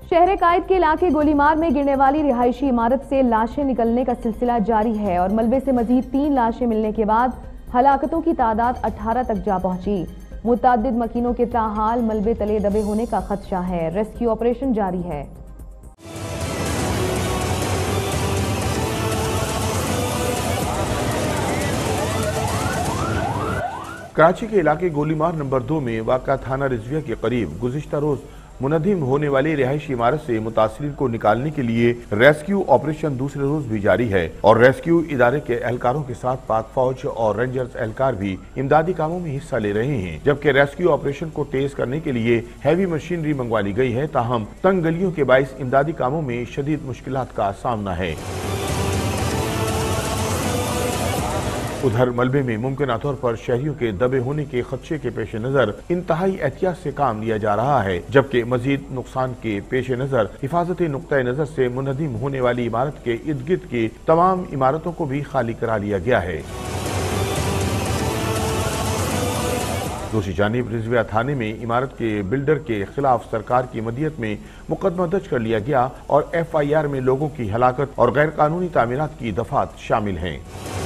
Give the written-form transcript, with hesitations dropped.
शहर कायद के इलाके गोलीमार में गिरने वाली रिहायशी इमारत से लाशें निकलने का सिलसिला जारी है और मलबे से मजीद 3 लाशें मिलने के बाद हलाकतों की तादाद 18 तक जा पहुंची। मुतअद्दिद मकीनों के ताहाल मलबे तले दबे होने का खदशा है। रेस्क्यू ऑपरेशन जारी है। कराची के इलाके गोलीमार नंबर 2 में वाक़ा थाना रिजविया के करीब गुज़िश्ता रोज मुनज़्ज़म होने वाली रिहायशी इमारत से मुतासिरीन को निकालने के लिए रेस्क्यू ऑपरेशन दूसरे रोज भी जारी है और रेस्क्यू इदारे के एहलकारों के साथ पाक फौज और रेंजर्स एहलकार भी इमदादी कामों में हिस्सा ले रहे हैं। जबकि रेस्क्यू ऑपरेशन को तेज करने के लिए हैवी मशीनरी मंगवा ली गई है, ताहम तंग गलियों के बाइस इमदादी कामों में शदीद मुश्किलात का सामना है। उधर मलबे में मुमकिन तौर पर शहरियों के दबे होने के खदशे के पेश नजर इंतहाई एहतियात से काम लिया जा रहा है, जबकि मजीद नुकसान के पेश नजर हिफाजती नुक्ता नजर से मुनहदिम होने वाली इमारत के इर्द गिर्द की तमाम इमारतों को भी खाली करा लिया गया है। दूसरी जानिब रिजविया थाने में इमारत के बिल्डर के खिलाफ सरकार की मदीयत में मुकदमा दर्ज कर लिया गया और FIR में लोगों की हलाकत और गैर कानूनी तामीरात की दफात शामिल हैं।